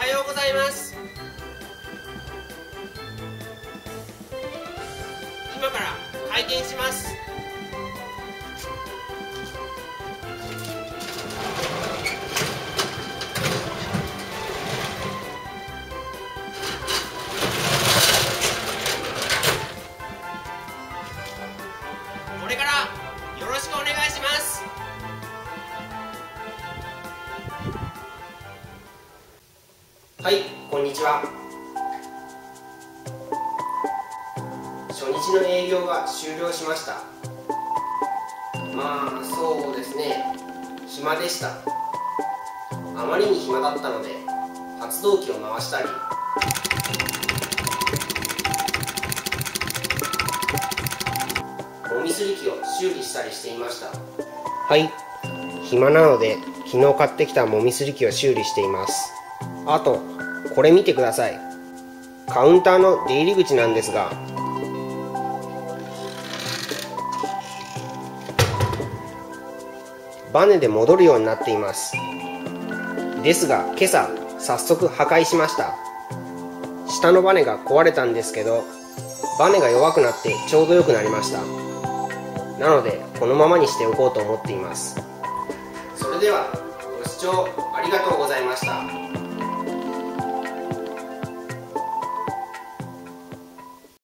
ようございます。今から開店します。これからよろしくお願いします。はい、こんにちは。初日の営業が終了しました。まあそうですね、暇でした。あまりに暇だったので発動機を回したり、もみすり機を修理したりしていました。はい、暇なので昨日買ってきたもみすり機を修理しています。あとこれ見てください。カウンターの出入り口なんですが、バネで戻るようになっています。ですが今朝早速破壊しました。下のバネが壊れたんですけど、バネが弱くなってちょうど良くなりました。なのでこのままにしておこうと思っています。それではご視聴ありがとうございました。